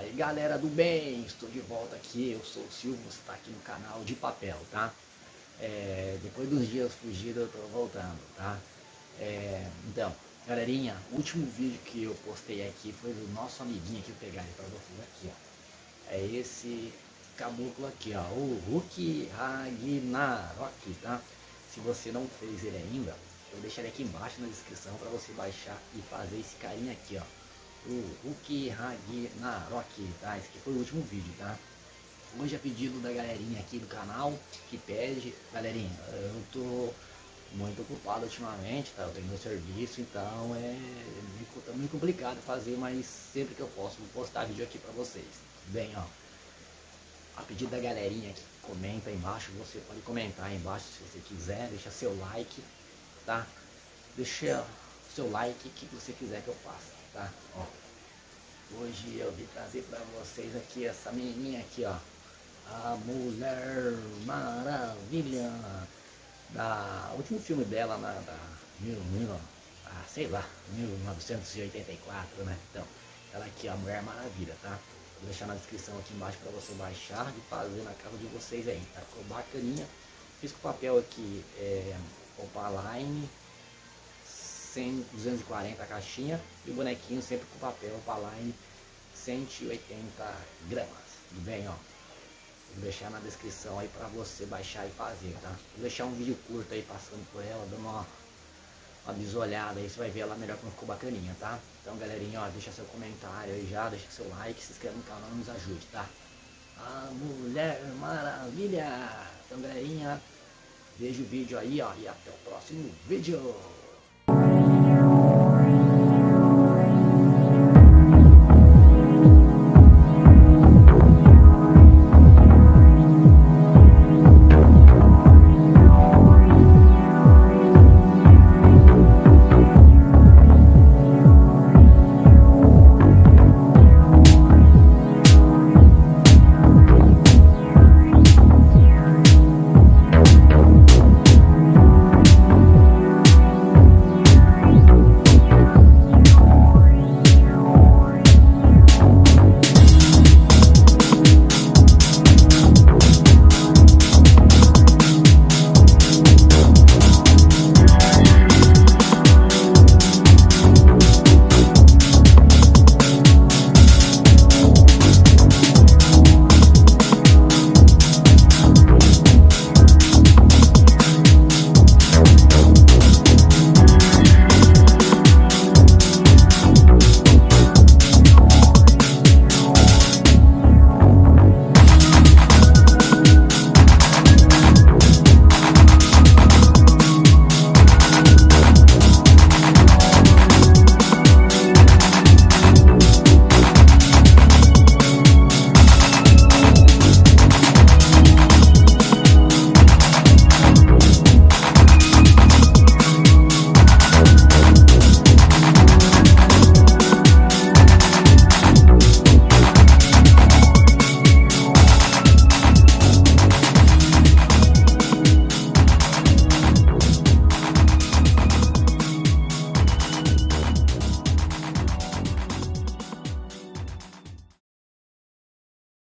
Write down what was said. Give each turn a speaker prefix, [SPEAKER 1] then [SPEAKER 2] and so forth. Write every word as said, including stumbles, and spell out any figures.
[SPEAKER 1] Aí galera do bem, estou de volta aqui, eu sou o Silvio, você está aqui no canal de papel, tá? É, depois dos dias fugidos eu tô voltando, tá? É, então, galerinha, o último vídeo que eu postei aqui foi do nosso amiguinho aqui, eu pegar ele pra vocês aqui, ó. É esse caboclo aqui, ó, o Hulk Ragnarok, tá? Se você não fez ele ainda, eu deixarei aqui embaixo na descrição para você baixar e fazer esse carinha aqui, ó. O Hulk Ragnarok, tá? Esse aqui foi o último vídeo, tá? Hoje é pedido da galerinha aqui do canal que pede. Galerinha, eu tô muito ocupado ultimamente, tá? Eu tenho meu serviço, então é meio, tá meio complicado fazer, mas sempre que eu posso vou postar vídeo aqui pra vocês. Bem, ó, a pedido da galerinha que comenta aí embaixo, você pode comentar aí embaixo se você quiser, deixa seu like, tá? Deixa seu like, o que você quiser que eu faça, tá? Ó, hoje eu vim trazer pra vocês aqui essa menininha aqui, ó, a Mulher Maravilha, da o último filme dela, na, da mil, mil, ah, sei lá, mil novecentos e oitenta e quatro, né? Então, ela aqui, a Mulher Maravilha, tá? Vou deixar na descrição aqui embaixo para você baixar e fazer na casa de vocês aí, tá? Ficou bacaninha. Fiz com o papel aqui, é, Opaline, cem, duzentos e quarenta a caixinha, e o bonequinho sempre com papel Opaline, cento e oitenta gramas. Tudo bem, ó? Vou deixar na descrição aí pra você baixar e fazer, tá? Vou deixar um vídeo curto aí passando por ela, dando uma, uma bisolhada aí, você vai ver ela melhor como ficou bacaninha, tá? Então, galerinha, ó, deixa seu comentário aí já, deixa seu like, se inscreve no canal e nos ajude, tá? A Mulher Maravilha! Então, galerinha, veja o vídeo aí, ó, e até o próximo vídeo!